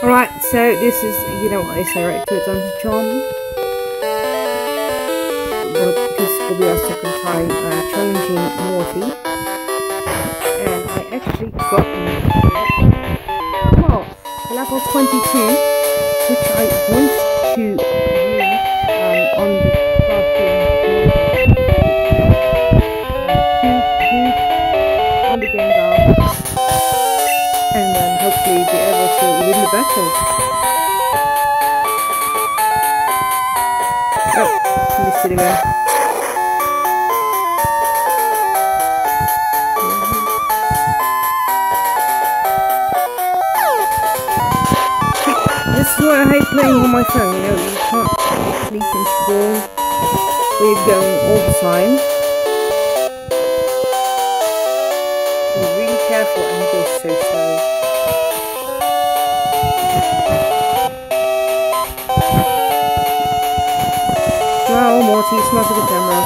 Alright, so this is, you know what I say, right, to Dungeon John. Well, this will be our second time challenging Morty. And I actually got level 22, which I want to use on the on the game bar, and then hopefully be able to win the battle. Oh, missed it again. This is why I hate playing on my phone, you know, you can't actually control where you're going all the time. Be really careful and go so slow. Wow, Morty, smart with the camera.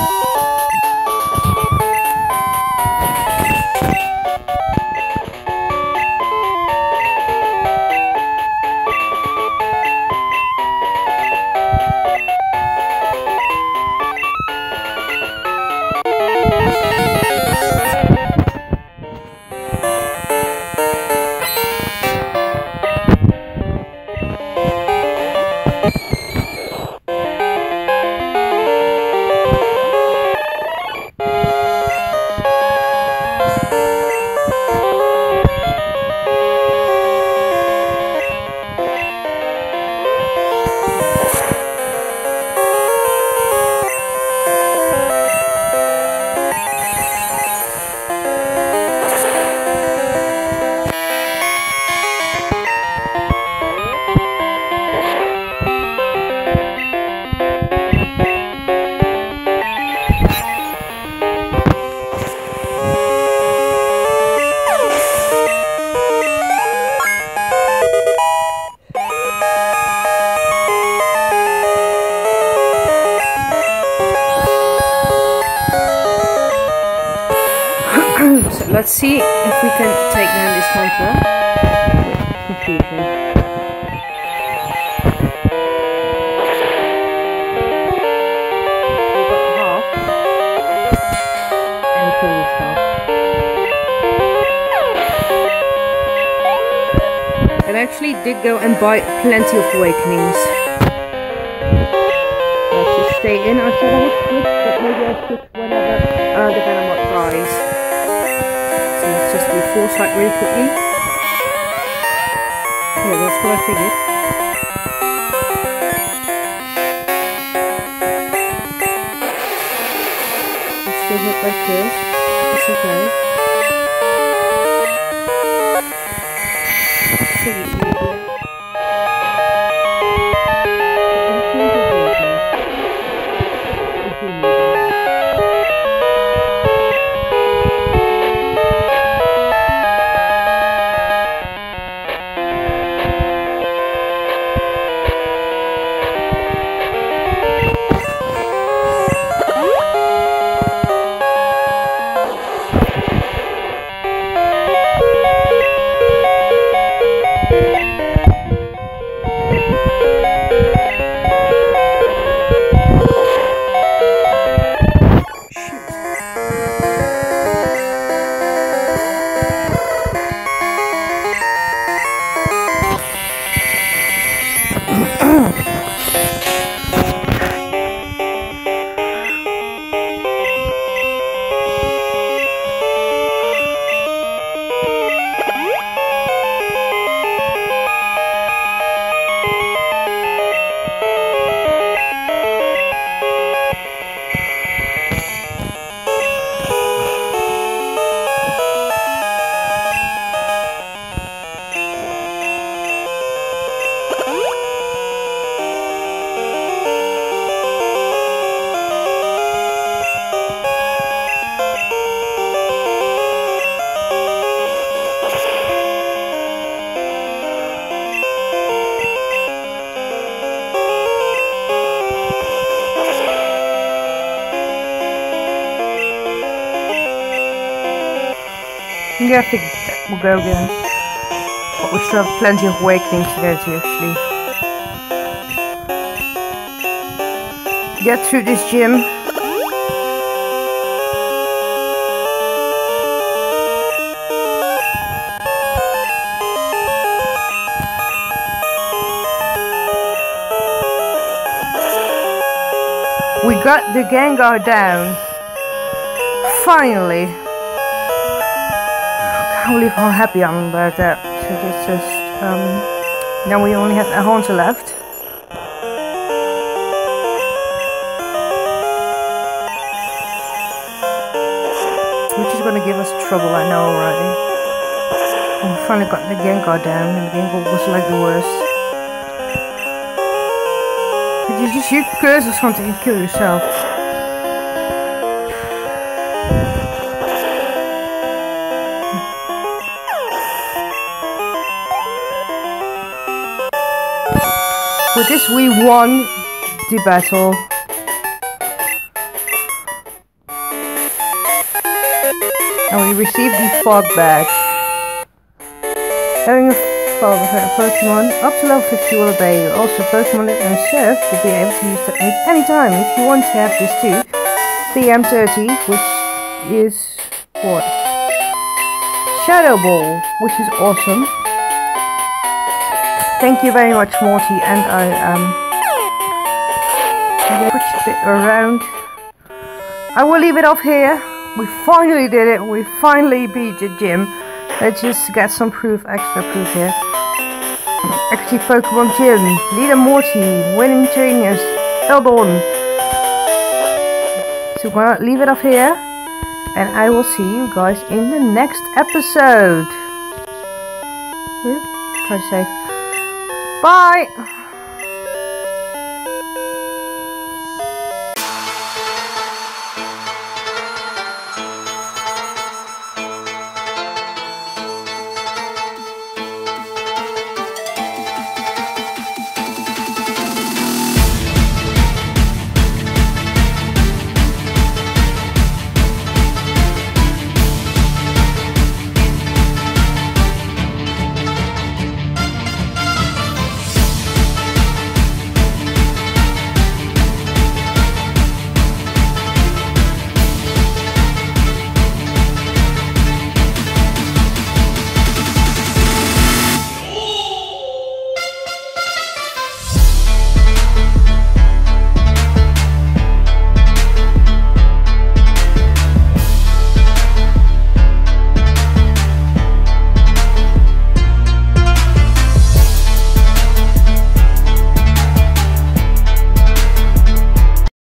So let's see if we can take down this hunter. Confusion. We got half. And kill yourself. And I actually did go and buy plenty of awakenings. Let's just stay in. I thought I would switch, but maybe I'll switch whenever the Venomot dies. Just do foresight really quickly. Yeah, that's what I figured. I'm still hit by curse. That's okay. Yeah, I think we'll go again. we still have plenty of awakenings to go to actually. Get through this gym. We got the Gengar down. Finally. I can't believe how happy I'm about that. So it's just, now we only have a Haunter left. Which is going to give us trouble, I know already. And we finally got the Gengar down, and the Gengar was like the worst. But you just shoot curse or something and kill yourself. With this we won the battle. And we received the fog badge. Having a fog with a Pokemon up to level 50 will obey you. Also, Pokemon that are served will be able to use technique anytime. If you want to have this too, PM30, which is what? Shadow Ball, which is awesome. Thank you very much, Morty, and I'm gonna push it around. I will leave it off here. We finally did it. We finally beat the gym. Let's just get some proof, extra proof here. Actually, Pokemon Gym, Leader Morty, winning trainers, Aledawn. So we're gonna leave it off here, and I will see you guys in the next episode. Try to save. Bye!